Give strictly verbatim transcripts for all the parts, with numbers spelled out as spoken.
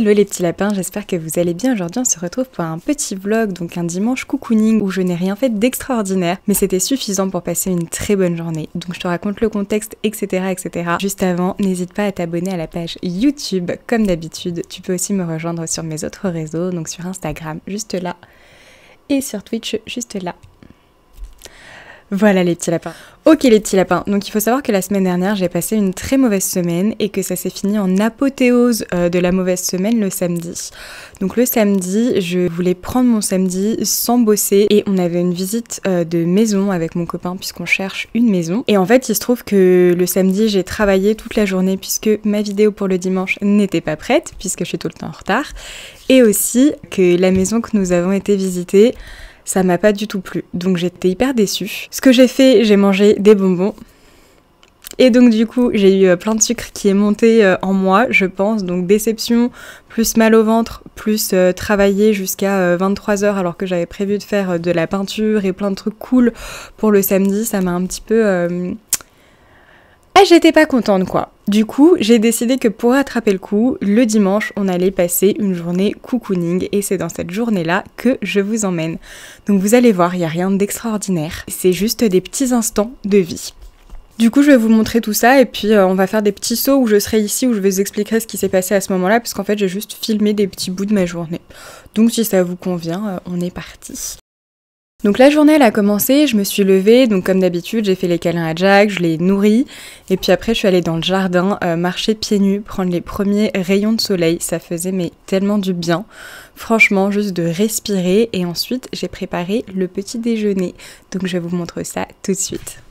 Hello les petits lapins, j'espère que vous allez bien. Aujourd'hui on se retrouve pour un petit vlog, donc un dimanche cocooning où je n'ai rien fait d'extraordinaire, mais c'était suffisant pour passer une très bonne journée. Donc je te raconte le contexte, et cetera et cetera. Juste avant, n'hésite pas à t'abonner à la page YouTube comme d'habitude. Tu peux aussi me rejoindre sur mes autres réseaux, donc sur Instagram, juste là, et sur Twitch, juste là. Voilà les petits lapins. Ok les petits lapins, donc il faut savoir que la semaine dernière j'ai passé une très mauvaise semaine et que ça s'est fini en apothéose euh, de la mauvaise semaine le samedi. Donc le samedi, je voulais prendre mon samedi sans bosser et on avait une visite euh, de maison avec mon copain puisqu'on cherche une maison. Et en fait il se trouve que le samedi j'ai travaillé toute la journée puisque ma vidéo pour le dimanche n'était pas prête puisque je suis tout le temps en retard. Et aussi que la maison que nous avons été visiter, ça m'a pas du tout plu, donc j'étais hyper déçue. Ce que j'ai fait, j'ai mangé des bonbons. Et donc du coup, j'ai eu plein de sucre qui est monté en moi, je pense. Donc déception, plus mal au ventre, plus euh, travailler jusqu'à euh, vingt-trois heures alors que j'avais prévu de faire euh, de la peinture et plein de trucs cool pour le samedi. Ça m'a un petit peu... Euh... Ah, j'étais pas contente quoi. Du coup, j'ai décidé que pour rattraper le coup, le dimanche, on allait passer une journée cocooning et c'est dans cette journée-là que je vous emmène. Donc vous allez voir, il n'y a rien d'extraordinaire. C'est juste des petits instants de vie. Du coup, je vais vous montrer tout ça et puis euh, on va faire des petits sauts où je serai ici, où je vous expliquerai ce qui s'est passé à ce moment-là, parce qu'en fait, j'ai juste filmé des petits bouts de ma journée. Donc si ça vous convient, euh, on est parti. Donc la journée elle a commencé, je me suis levée, donc comme d'habitude j'ai fait les câlins à Jack, je l'ai nourri et puis après je suis allée dans le jardin euh, marcher pieds nus, prendre les premiers rayons de soleil, ça faisait mais tellement du bien, franchement juste de respirer et ensuite j'ai préparé le petit déjeuner, donc je vous montre ça tout de suite.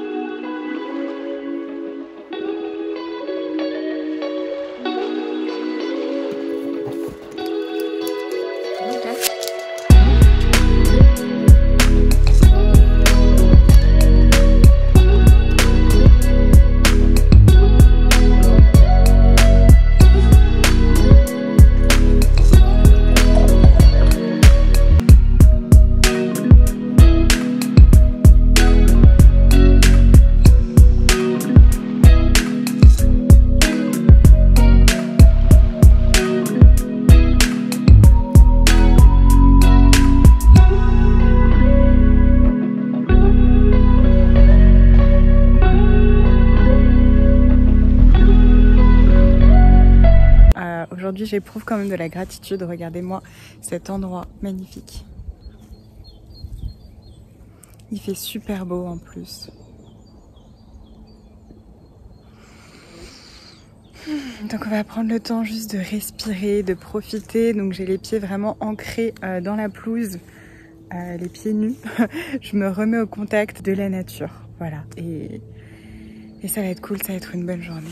Aujourd'hui, j'éprouve quand même de la gratitude. Regardez-moi cet endroit magnifique. Il fait super beau en plus. Donc on va prendre le temps juste de respirer, de profiter. Donc j'ai les pieds vraiment ancrés euh, dans la pelouse, euh, les pieds nus. Je me remets au contact de la nature. Voilà. Et, et ça va être cool, ça va être une bonne journée.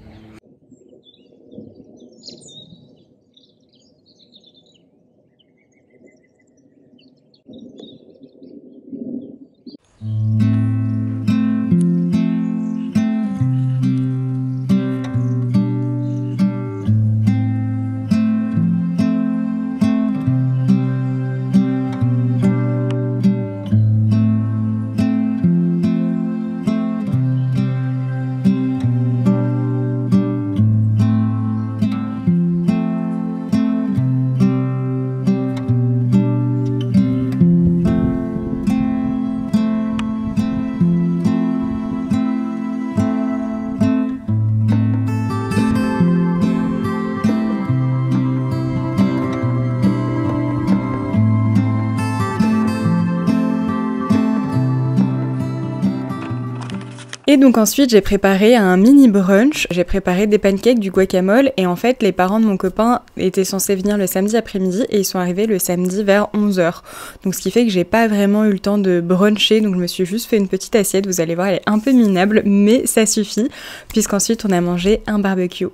Et donc ensuite j'ai préparé un mini brunch, j'ai préparé des pancakes, du guacamole et en fait les parents de mon copain étaient censés venir le samedi après-midi et ils sont arrivés le samedi vers onze heures. Donc ce qui fait que j'ai pas vraiment eu le temps de bruncher, donc je me suis juste fait une petite assiette, vous allez voir elle est un peu minable mais ça suffit puisqu'ensuite on a mangé un barbecue.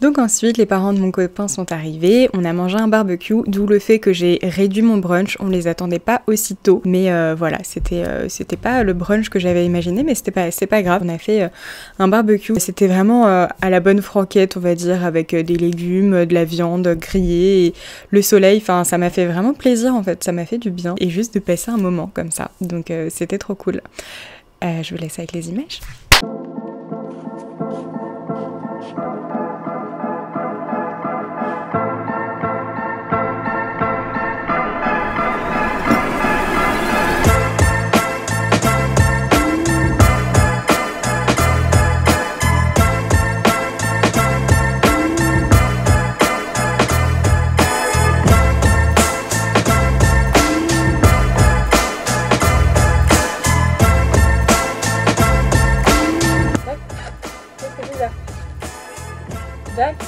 Donc ensuite, les parents de mon copain sont arrivés, on a mangé un barbecue, d'où le fait que j'ai réduit mon brunch, on les attendait pas aussitôt, mais euh, voilà, c'était euh, c'était pas le brunch que j'avais imaginé, mais c'était pas, c'est pas grave, on a fait euh, un barbecue, c'était vraiment euh, à la bonne franquette, on va dire, avec euh, des légumes, de la viande grillée, et le soleil, enfin ça m'a fait vraiment plaisir en fait, ça m'a fait du bien, et juste de passer un moment comme ça, donc euh, c'était trop cool. Euh, je vous laisse avec les images. Jack.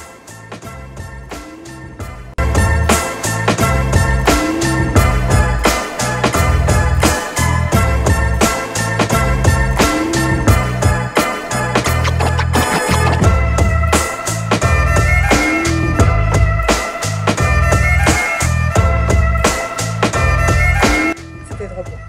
C'était trop beau.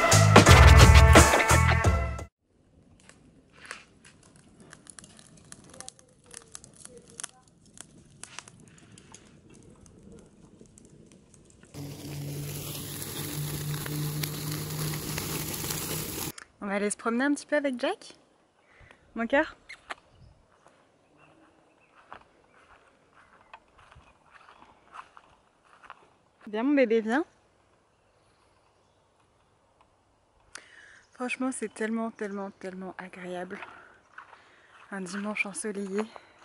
On va aller se promener un petit peu avec Jack, mon cœur. Viens mon bébé, viens. Franchement c'est tellement, tellement, tellement agréable. Un dimanche ensoleillé.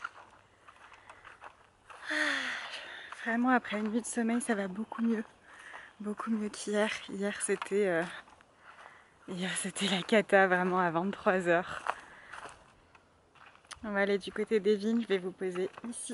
Vraiment après une nuit de sommeil ça va beaucoup mieux. Beaucoup mieux qu'hier. Hier c'était... Euh... Hier c'était la cata vraiment à vingt-trois heures. On va aller du côté des vignes, je vais vous poser ici.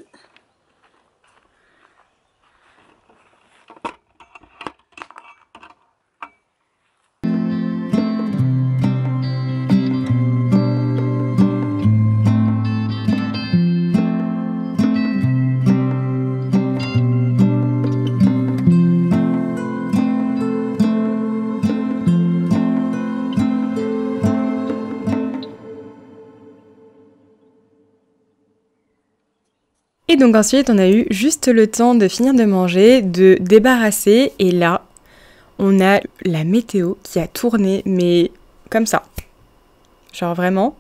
Et donc ensuite on a eu juste le temps de finir de manger, de débarrasser et là on a la météo qui a tourné mais comme ça. Genre vraiment.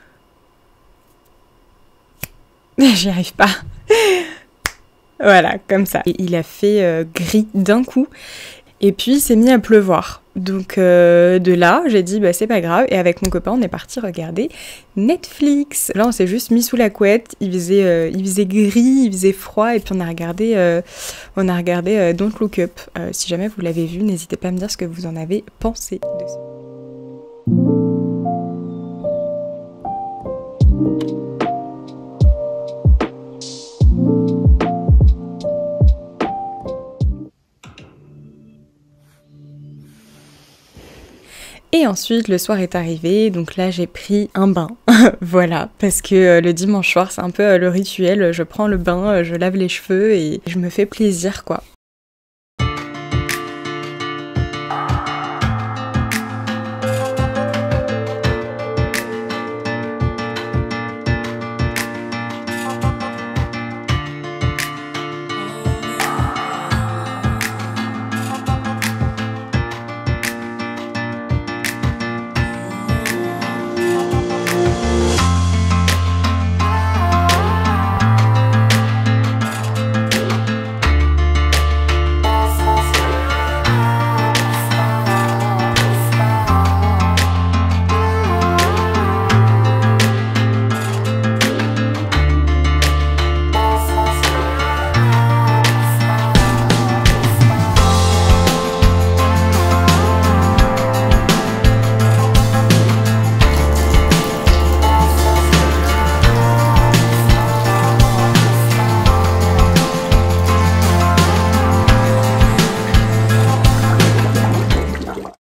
J'y arrive pas. Voilà, comme ça. Et il a fait euh, gris d'un coup et puis il s'est mis à pleuvoir. Donc euh, de là, j'ai dit bah c'est pas grave et avec mon copain on est parti regarder Netflix. Là on s'est juste mis sous la couette, il faisait, euh, il faisait gris, il faisait froid et puis on a regardé, euh, on a regardé euh, Don't Look Up. Euh, si jamais vous l'avez vu, n'hésitez pas à me dire ce que vous en avez pensé de ça. Et ensuite, le soir est arrivé, donc là j'ai pris un bain, voilà, parce que euh, le dimanche soir c'est un peu euh, le rituel, je prends le bain, euh, je lave les cheveux et je me fais plaisir quoi.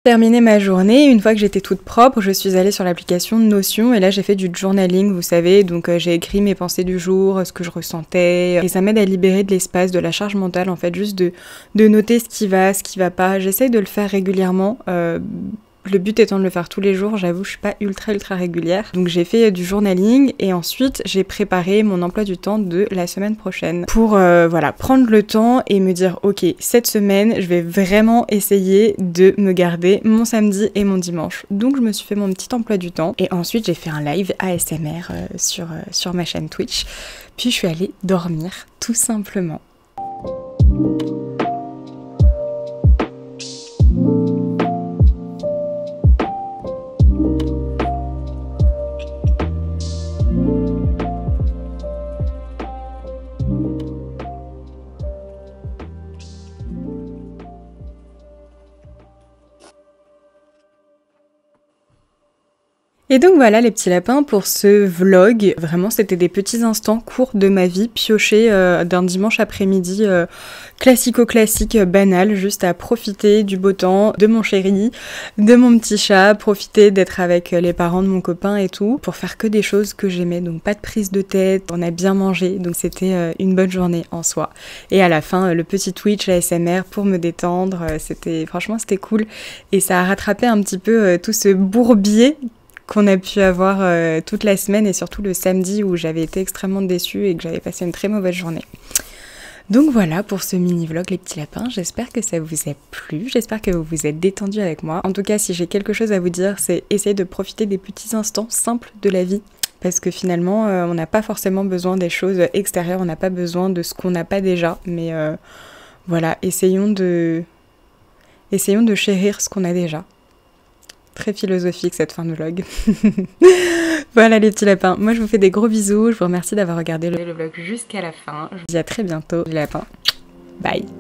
terminé ma journée, une fois que j'étais toute propre, je suis allée sur l'application Notion et là j'ai fait du journaling, vous savez, donc euh, j'ai écrit mes pensées du jour, ce que je ressentais, et ça m'aide à libérer de l'espace, de la charge mentale en fait, juste de, de noter ce qui va, ce qui va pas. J'essaye de le faire régulièrement. Euh, Le but étant de le faire tous les jours, j'avoue je suis pas ultra ultra régulière. Donc j'ai fait du journaling et ensuite j'ai préparé mon emploi du temps de la semaine prochaine. Pour euh, voilà, prendre le temps et me dire ok, cette semaine je vais vraiment essayer de me garder mon samedi et mon dimanche. Donc je me suis fait mon petit emploi du temps et ensuite j'ai fait un live A S M R euh, sur, euh, sur ma chaîne Twitch. Puis je suis allée dormir tout simplement. Et donc voilà les petits lapins pour ce vlog. Vraiment c'était des petits instants courts de ma vie piochés euh, d'un dimanche après-midi euh, classico-classique, euh, banal, juste à profiter du beau temps, de mon chéri, de mon petit chat, profiter d'être avec les parents de mon copain et tout, pour faire que des choses que j'aimais, donc pas de prise de tête, on a bien mangé, donc c'était euh, une bonne journée en soi. Et à la fin, euh, le petit Twitch A S M R pour me détendre, euh, c'était franchement c'était cool et ça a rattrapé un petit peu euh, tout ce bourbier qu'on a pu avoir euh, toute la semaine et surtout le samedi où j'avais été extrêmement déçue et que j'avais passé une très mauvaise journée. Donc voilà pour ce mini-vlog les petits lapins, j'espère que ça vous a plu, j'espère que vous vous êtes détendus avec moi. En tout cas, si j'ai quelque chose à vous dire, c'est essayer de profiter des petits instants simples de la vie. Parce que finalement, euh, on n'a pas forcément besoin des choses extérieures, on n'a pas besoin de ce qu'on n'a pas déjà. Mais euh, voilà, essayons de... essayons de chérir ce qu'on a déjà. Très philosophique cette fin de vlog. Voilà les petits lapins, moi je vous fais des gros bisous, je vous remercie d'avoir regardé le vlog jusqu'à la fin. Je vous dis à très bientôt les lapins, bye.